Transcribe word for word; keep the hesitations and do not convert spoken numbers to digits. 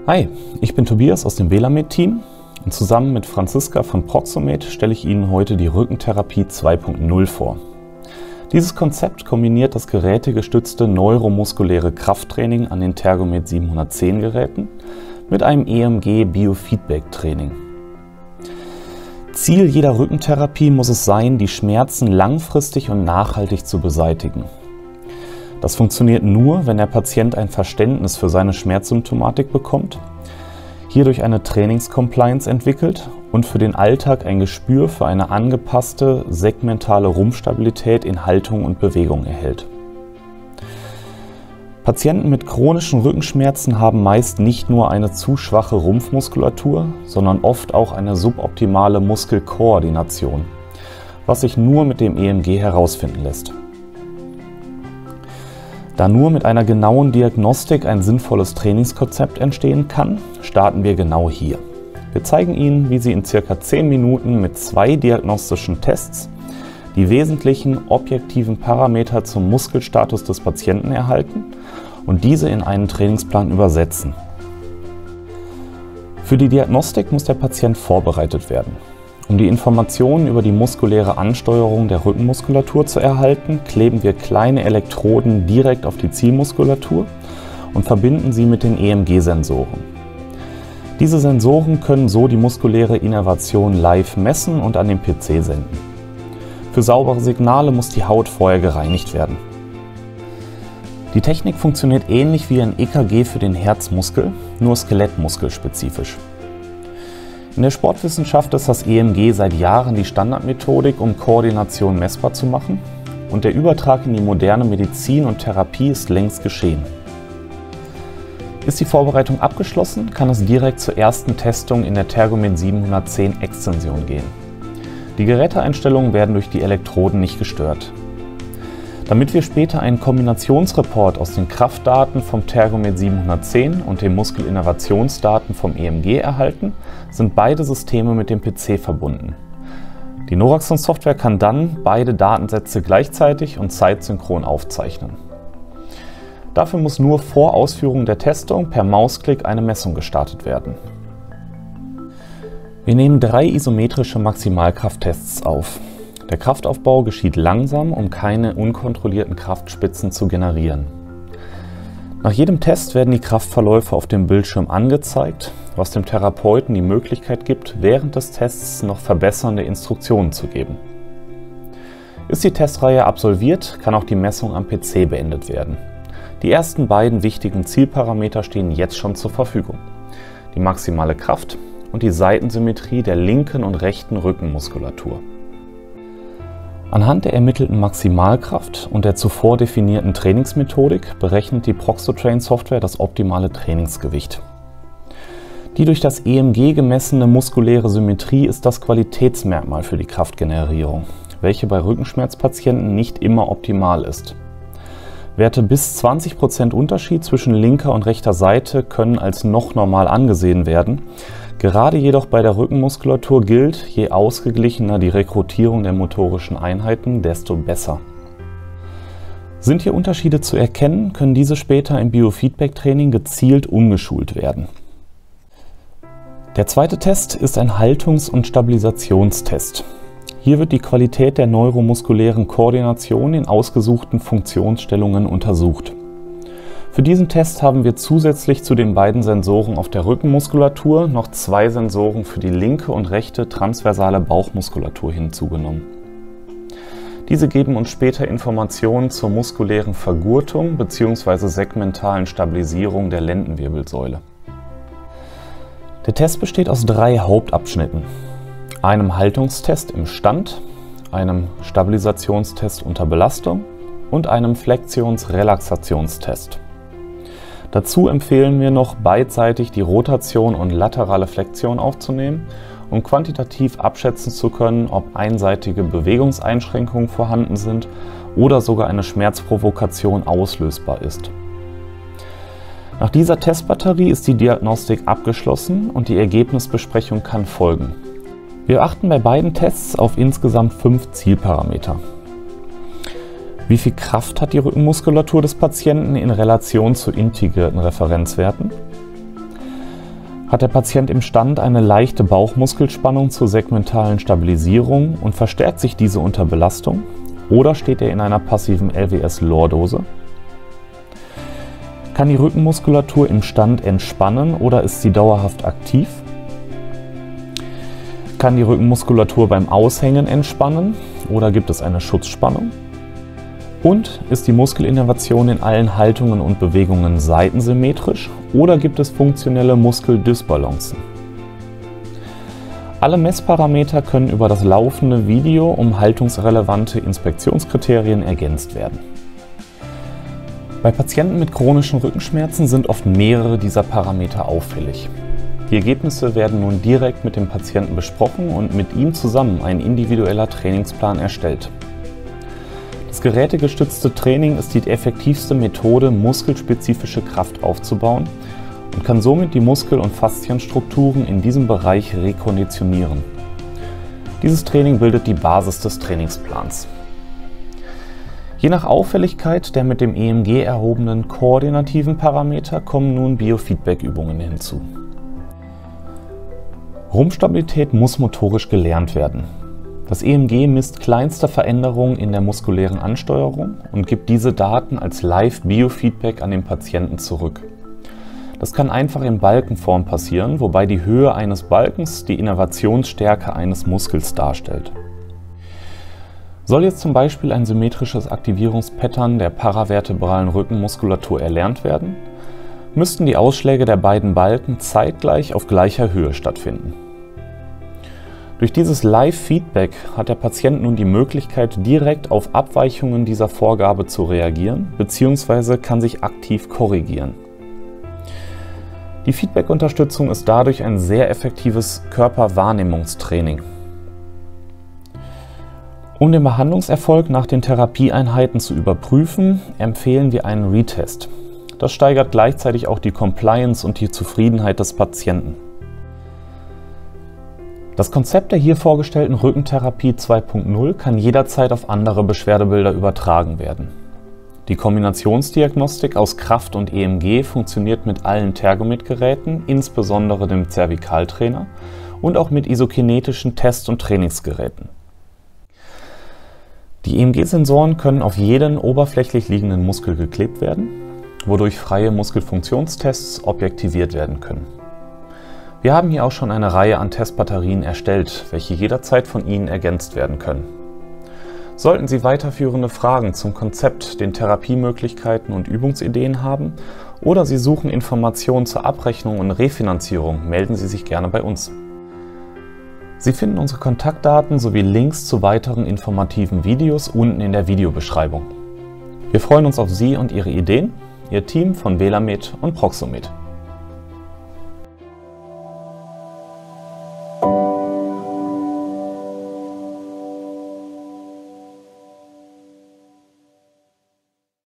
Hi, ich bin Tobias aus dem Velamed-Team und zusammen mit Franziska von Proxomed stelle ich Ihnen heute die Rückentherapie zwei Punkt null vor. Dieses Konzept kombiniert das gerätegestützte neuromuskuläre Krafttraining an den Tergomed siebenhundertzehn Geräten mit einem E M G-Biofeedback-Training. Ziel jeder Rückentherapie muss es sein, die Schmerzen langfristig und nachhaltig zu beseitigen. Das funktioniert nur, wenn der Patient ein Verständnis für seine Schmerzsymptomatik bekommt, hierdurch eine Trainingscompliance entwickelt und für den Alltag ein Gespür für eine angepasste segmentale Rumpfstabilität in Haltung und Bewegung erhält. Patienten mit chronischen Rückenschmerzen haben meist nicht nur eine zu schwache Rumpfmuskulatur, sondern oft auch eine suboptimale Muskelkoordination, was sich nur mit dem E M G herausfinden lässt. Da nur mit einer genauen Diagnostik ein sinnvolles Trainingskonzept entstehen kann, starten wir genau hier. Wir zeigen Ihnen, wie Sie in circa zehn Minuten mit zwei diagnostischen Tests die wesentlichen objektiven Parameter zum Muskelstatus des Patienten erhalten und diese in einen Trainingsplan übersetzen. Für die Diagnostik muss der Patient vorbereitet werden. Um die Informationen über die muskuläre Ansteuerung der Rückenmuskulatur zu erhalten, kleben wir kleine Elektroden direkt auf die Zielmuskulatur und verbinden sie mit den E M G-Sensoren. Diese Sensoren können so die muskuläre Innervation live messen und an den P C senden. Für saubere Signale muss die Haut vorher gereinigt werden. Die Technik funktioniert ähnlich wie ein E K G für den Herzmuskel, nur skelettmuskelspezifisch. In der Sportwissenschaft ist das E M G seit Jahren die Standardmethodik, um Koordination messbar zu machen, und der Übertrag in die moderne Medizin und Therapie ist längst geschehen. Ist die Vorbereitung abgeschlossen, kann es direkt zur ersten Testung in der Tergomed siebenhundertzehn Extension gehen. Die Geräteeinstellungen werden durch die Elektroden nicht gestört. Damit wir später einen Kombinationsreport aus den Kraftdaten vom Tergomed siebenhundertzehn und den Muskelinnervationsdaten vom E M G erhalten, sind beide Systeme mit dem P C verbunden. Die Noraxon-Software kann dann beide Datensätze gleichzeitig und zeitsynchron aufzeichnen. Dafür muss nur vor Ausführung der Testung per Mausklick eine Messung gestartet werden. Wir nehmen drei isometrische Maximalkrafttests auf. Der Kraftaufbau geschieht langsam, um keine unkontrollierten Kraftspitzen zu generieren. Nach jedem Test werden die Kraftverläufe auf dem Bildschirm angezeigt, was dem Therapeuten die Möglichkeit gibt, während des Tests noch verbessernde Instruktionen zu geben. Ist die Testreihe absolviert, kann auch die Messung am P C beendet werden. Die ersten beiden wichtigen Zielparameter stehen jetzt schon zur Verfügung: die maximale Kraft und die Seitensymmetrie der linken und rechten Rückenmuskulatur. Anhand der ermittelten Maximalkraft und der zuvor definierten Trainingsmethodik berechnet die Proxotrain-Software das optimale Trainingsgewicht. Die durch das E M G gemessene muskuläre Symmetrie ist das Qualitätsmerkmal für die Kraftgenerierung, welche bei Rückenschmerzpatienten nicht immer optimal ist. Werte bis zwanzig Prozent Unterschied zwischen linker und rechter Seite können als noch normal angesehen werden. Gerade jedoch bei der Rückenmuskulatur gilt, je ausgeglichener die Rekrutierung der motorischen Einheiten, desto besser. Sind hier Unterschiede zu erkennen, können diese später im Biofeedback-Training gezielt umgeschult werden. Der zweite Test ist ein Haltungs- und Stabilisationstest. Hier wird die Qualität der neuromuskulären Koordination in ausgesuchten Funktionsstellungen untersucht. Für diesen Test haben wir zusätzlich zu den beiden Sensoren auf der Rückenmuskulatur noch zwei Sensoren für die linke und rechte transversale Bauchmuskulatur hinzugenommen. Diese geben uns später Informationen zur muskulären Vergurtung bzw. segmentalen Stabilisierung der Lendenwirbelsäule. Der Test besteht aus drei Hauptabschnitten: einem Haltungstest im Stand, einem Stabilisationstest unter Belastung und einem Flexions-Relaxationstest. Dazu empfehlen wir noch, beidseitig die Rotation und laterale Flexion aufzunehmen, um quantitativ abschätzen zu können, ob einseitige Bewegungseinschränkungen vorhanden sind oder sogar eine Schmerzprovokation auslösbar ist. Nach dieser Testbatterie ist die Diagnostik abgeschlossen und die Ergebnisbesprechung kann folgen. Wir achten bei beiden Tests auf insgesamt fünf Zielparameter. Wie viel Kraft hat die Rückenmuskulatur des Patienten in Relation zu integrierten Referenzwerten? Hat der Patient im Stand eine leichte Bauchmuskelspannung zur segmentalen Stabilisierung und verstärkt sich diese unter Belastung? Oder steht er in einer passiven L W S-Lordose? Kann die Rückenmuskulatur im Stand entspannen oder ist sie dauerhaft aktiv? Kann die Rückenmuskulatur beim Aushängen entspannen oder gibt es eine Schutzspannung? Und ist die Muskelinnervation in allen Haltungen und Bewegungen seitensymmetrisch oder gibt es funktionelle Muskeldysbalancen? Alle Messparameter können über das laufende Video um haltungsrelevante Inspektionskriterien ergänzt werden. Bei Patienten mit chronischen Rückenschmerzen sind oft mehrere dieser Parameter auffällig. Die Ergebnisse werden nun direkt mit dem Patienten besprochen und mit ihm zusammen ein individueller Trainingsplan erstellt. Das gerätegestützte Training ist die effektivste Methode, muskelspezifische Kraft aufzubauen und kann somit die Muskel- und Faszienstrukturen in diesem Bereich rekonditionieren. Dieses Training bildet die Basis des Trainingsplans. Je nach Auffälligkeit der mit dem E M G erhobenen koordinativen Parameter kommen nun Biofeedback-Übungen hinzu. Rumpfstabilität muss motorisch gelernt werden. Das E M G misst kleinste Veränderungen in der muskulären Ansteuerung und gibt diese Daten als Live-Biofeedback an den Patienten zurück. Das kann einfach in Balkenform passieren, wobei die Höhe eines Balkens die Innervationsstärke eines Muskels darstellt. Soll jetzt zum Beispiel ein symmetrisches Aktivierungspattern der paravertebralen Rückenmuskulatur erlernt werden, müssten die Ausschläge der beiden Balken zeitgleich auf gleicher Höhe stattfinden. Durch dieses Live-Feedback hat der Patient nun die Möglichkeit, direkt auf Abweichungen dieser Vorgabe zu reagieren bzw. kann sich aktiv korrigieren. Die Feedback-Unterstützung ist dadurch ein sehr effektives Körperwahrnehmungstraining. Um den Behandlungserfolg nach den Therapieeinheiten zu überprüfen, empfehlen wir einen Retest. Das steigert gleichzeitig auch die Compliance und die Zufriedenheit des Patienten. Das Konzept der hier vorgestellten Rückentherapie zwei Punkt null kann jederzeit auf andere Beschwerdebilder übertragen werden. Die Kombinationsdiagnostik aus Kraft und E M G funktioniert mit allen Tergomet-Geräten, insbesondere dem Zervikaltrainer und auch mit isokinetischen Test- und Trainingsgeräten. Die E M G-Sensoren können auf jeden oberflächlich liegenden Muskel geklebt werden, wodurch freie Muskelfunktionstests objektiviert werden können. Wir haben hier auch schon eine Reihe an Testbatterien erstellt, welche jederzeit von Ihnen ergänzt werden können. Sollten Sie weiterführende Fragen zum Konzept, den Therapiemöglichkeiten und Übungsideen haben oder Sie suchen Informationen zur Abrechnung und Refinanzierung, melden Sie sich gerne bei uns. Sie finden unsere Kontaktdaten sowie Links zu weiteren informativen Videos unten in der Videobeschreibung. Wir freuen uns auf Sie und Ihre Ideen, Ihr Team von Velamed und Proxomed.